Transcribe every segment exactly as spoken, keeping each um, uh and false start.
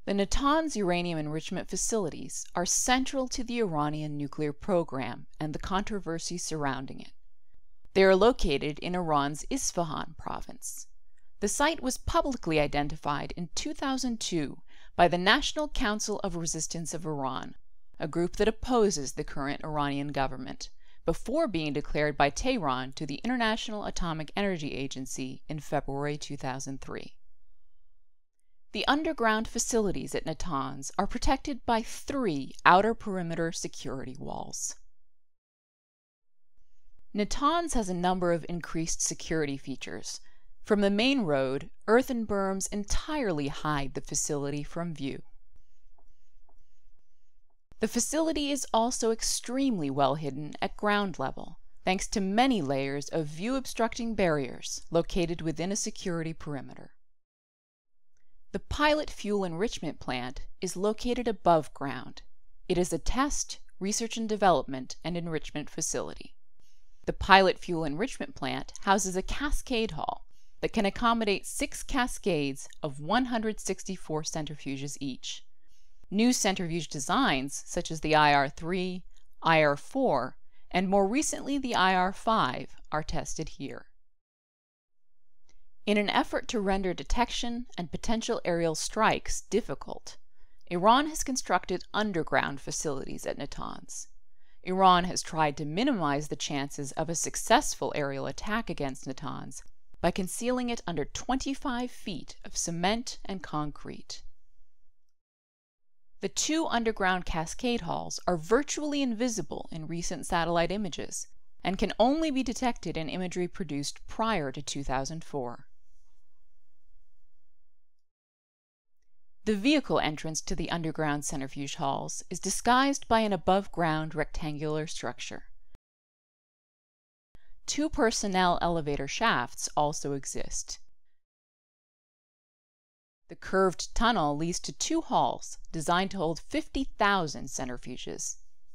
The Natanz uranium enrichment facilities are central to the Iranian nuclear program and the controversy surrounding it. They are located in Iran's Isfahan province. The site was publicly identified in two thousand two by the National Council of Resistance of Iran, a group that opposes the current Iranian government, before being declared by Tehran to the International Atomic Energy Agency in February two thousand three. The underground facilities at Natanz are protected by three outer perimeter security walls. Natanz has a number of increased security features. From the main road, earthen berms entirely hide the facility from view. The facility is also extremely well hidden at ground level, thanks to many layers of view-obstructing barriers located within a security perimeter. The pilot fuel enrichment plant is located above ground. It is a test, research and development, and enrichment facility. The pilot fuel enrichment plant houses a cascade hall that can accommodate six cascades of one hundred sixty-four centrifuges each. New centrifuge designs, such as the I R three, I R four, and more recently the I R five, are tested here. In an effort to render detection and potential aerial strikes difficult, Iran has constructed underground facilities at Natanz. Iran has tried to minimize the chances of a successful aerial attack against Natanz by concealing it under twenty-five feet of cement and concrete. The two underground cascade halls are virtually invisible in recent satellite images and can only be detected in imagery produced prior to two thousand four. The vehicle entrance to the underground centrifuge halls is disguised by an above-ground rectangular structure. Two personnel elevator shafts also exist. The curved tunnel leads to two halls designed to hold fifty thousand centrifuges.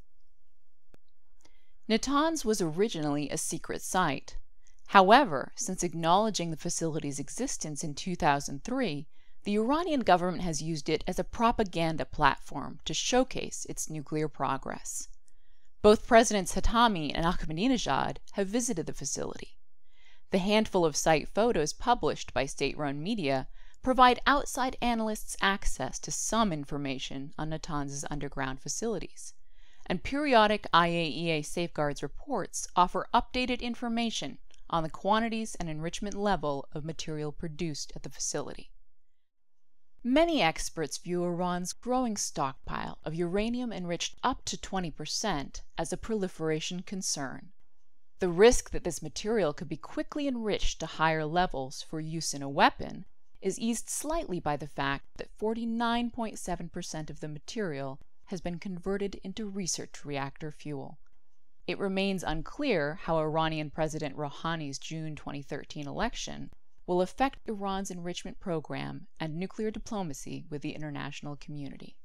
Natanz was originally a secret site. However, since acknowledging the facility's existence in two thousand three, the Iranian government has used it as a propaganda platform to showcase its nuclear progress. Both Presidents Khatami and Ahmadinejad have visited the facility. The handful of site photos published by state-run media provide outside analysts access to some information on Natanz's underground facilities, and periodic I A E A safeguards reports offer updated information on the quantities and enrichment level of material produced at the facility. Many experts view Iran's growing stockpile of uranium enriched up to twenty percent as a proliferation concern. The risk that this material could be quickly enriched to higher levels for use in a weapon is eased slightly by the fact that forty-nine point seven percent of the material has been converted into research reactor fuel. It remains unclear how Iranian President Rouhani's June twenty thirteen election will affect Iran's enrichment program and nuclear diplomacy with the international community.